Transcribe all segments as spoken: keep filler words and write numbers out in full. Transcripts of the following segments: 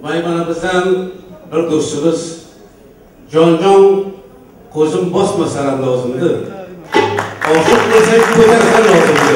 Maymana bizden bir dostumuz Jonjon ko'zim bosmasalar lozimdi. Oshiq bo'lsak ko'tarsan lozimdi.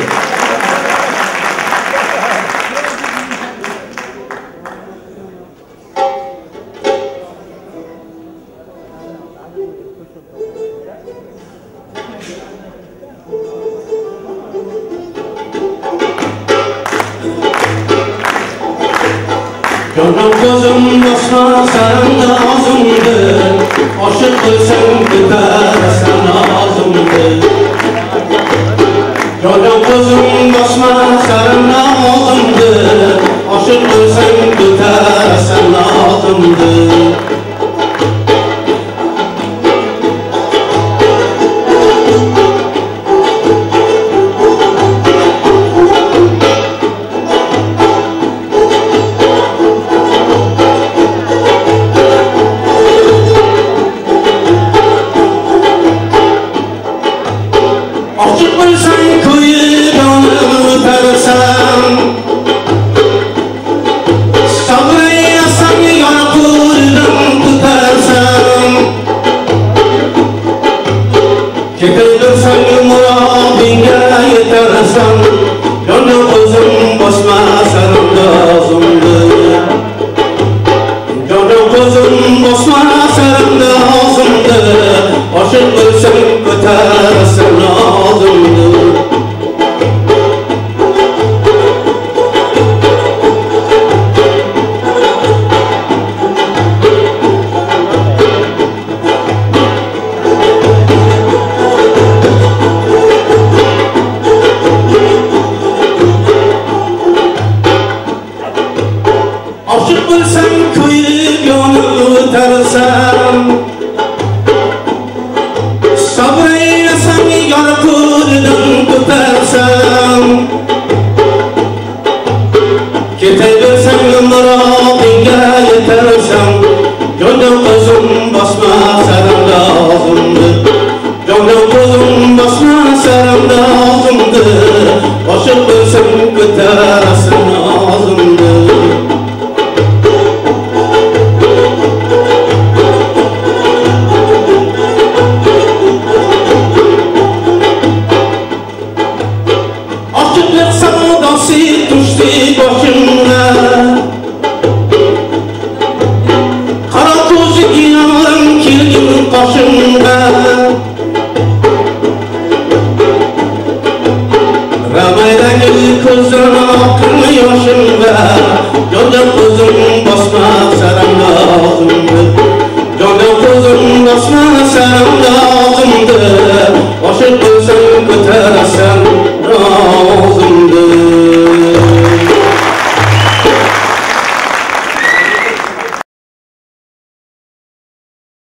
Jonjon ko'zim bosmasalar lozimdi. Oshiq bo'lsang ko'tarsan lozimdi. Jonjon ko'zim bosmasalar lozimdi. Oshiq bo'lsang ko'tarsan lozimdi. Oshiq bo'lsang ko'yib yonib o'tarsam, sabrayasang yana qo'ldan ko'tarsam, ketaversang murodingga yetarsan, jonjon ko'zim bosmasan lozimdi. Jonjon ko'zim bosmasan lozimdi. Oshiq bo'lsang ko'tarsan lozimdi. Oshiq bo'lsang ko'yib yonib o'tarsam, sabrayasang yana qo'ldan ko'tarsam, ketaversang murodingga yetarsan,